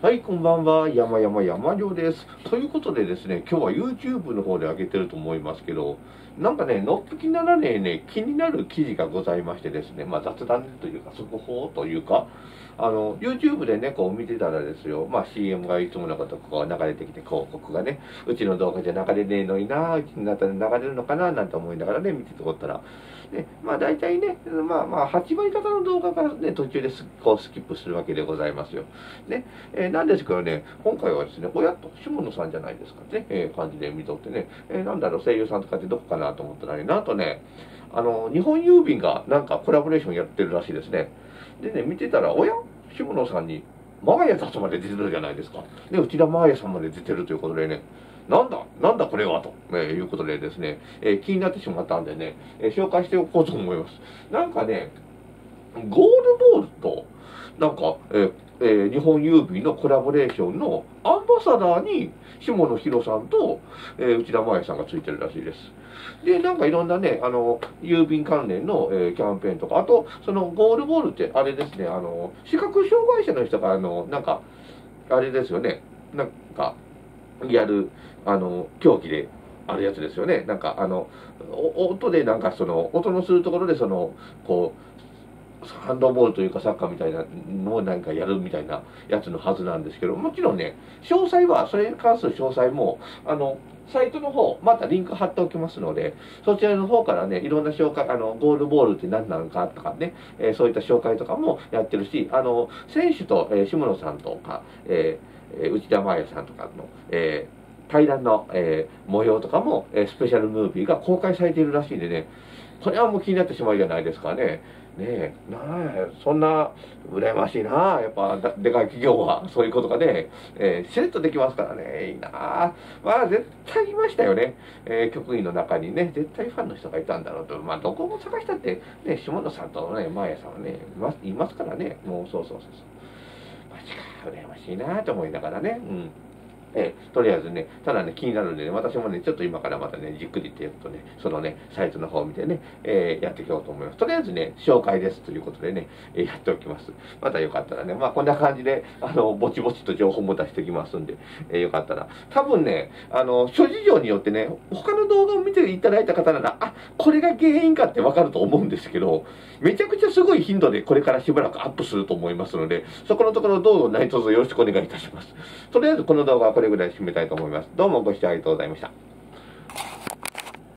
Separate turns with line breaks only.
はい、こんばんは。山亮です。ということでですね、今日は YouTube の方で上げてると思いますけど、なんかね、のっぴきならね気になる記事がございましてですね、まあ雑談というか、速報というか、YouTube でね、こう見てたらですよ、まあ CM がいつものことこう流れてきて、広告がね、うちの動画じゃ流れねえのにな、うちになったら流れるのかな、なんて思いながらね、見てておったら、ね、まあ大体ね、8割方の動画がね、途中でこうスキップするわけでございますよ。ね、なんですけどね、今回はですね、親と下野さんじゃないですかね、感じで見とってね、なんだろう、声優さんとかってどこかなと思ったらね、なんとね、日本郵便がなんかコラボレーションやってるらしいですね。でね、見てたら、下野さんに、マーヤさんまで出てるじゃないですか。で、内田マーヤさんまで出てるということでね、なんだこれはと、いうことでですね、気になってしまったんでね、紹介しておこうと思います。なんかね、ゴールボールと、なんか、日本郵便のコラボレーションのアンバサダーに下野紘さんと、内田真礼さんがついてるらしいです。で、なんかいろんなね、郵便関連の、キャンペーンとか、あと、そのゴールボールってあれですね、視覚障害者の人が、なんか、あれですよね、なんか、やる、競技で、あるやつですよね。なんか、音で、なんか、音のするところで、こう、ハンドボールというかサッカーみたいなのを何かやるみたいなやつのはずなんですけど、もちろんね、詳細は、それに関する詳細も、サイトの方、またリンク貼っておきますので、そちらの方からね、いろんな紹介、ゴールボールって何なのかとかね、そういった紹介とかもやってるし、選手と、下野さんとか、内田真礼さんとかの、対談の、模様とかも、スペシャルムービーが公開されているらしいんでね、これはもう気になってしまうじゃないですかね。ねえ、そんな、羨ましいなやっぱ、でかい企業は、そういうことがね、しれっとできますからね、いいなまあ、絶対いましたよね。局員の中にね、絶対ファンの人がいたんだろうと。まあ、どこも探したって、ね、下野さんとね、マーヤさんはね、いますからね、もう、そう。マジか、羨ましいなと思いながらね、うん。とりあえずね、ただね、気になるんでね、私もね、ちょっと今からまたね、じっくりってやるとね、そのね、サイトの方を見てね、やっていこうと思います。とりあえずね、紹介ですということでね、やっておきます。またよかったらね、まあこんな感じで、ぼちぼちと情報も出してきますんで、よかったら。多分ね、諸事情によってね、他の動画を見ていただいた方なら、あ、これが原因かってわかると思うんですけど、めちゃくちゃすごい頻度でこれからしばらくアップすると思いますので、そこのところどうぞ何卒よろしくお願いいたします。とりあえずこの動画はこれぐらいで締めたいと思います。どうもご視聴ありがとうございました。